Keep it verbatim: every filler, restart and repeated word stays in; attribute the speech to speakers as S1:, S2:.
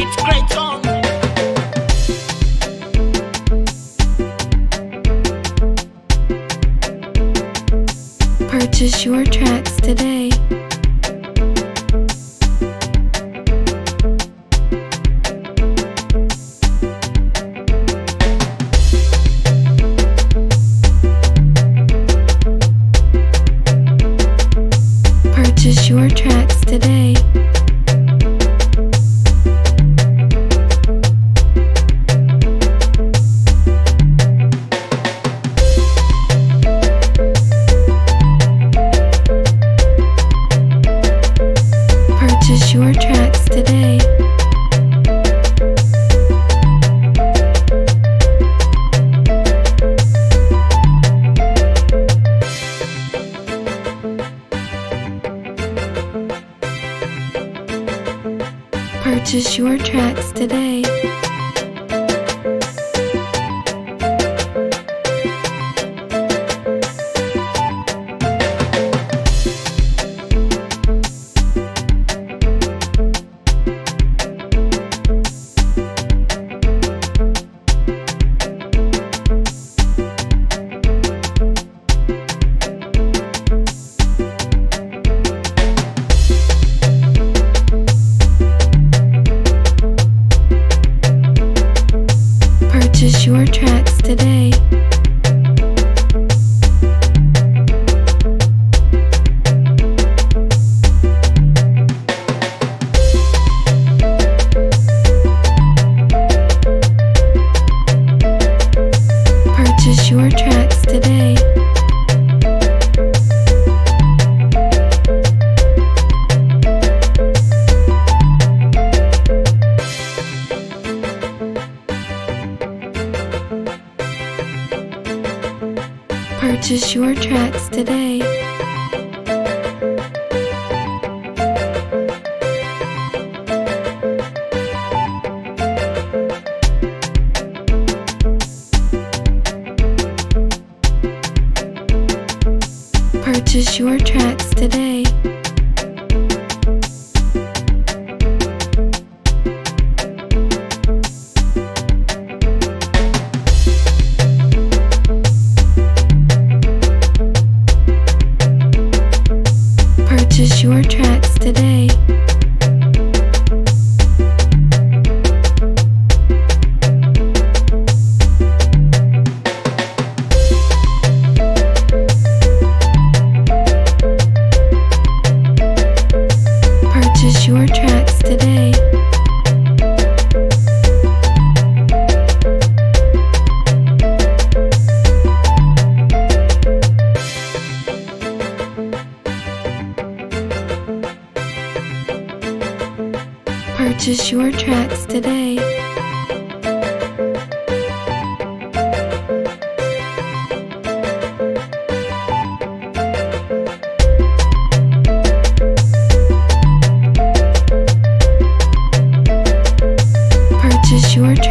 S1: It's great on.
S2: Purchase your tracks today. Purchase your tracks today. Purchase your tracks today. Purchase your tracks today. Purchase your tracks today. Purchase your tracks today. Purchase your tracks today. Purchase your tracks today. Purchase your tracks today. Purchase your tracks today. Purchase your tracks today. Purchase your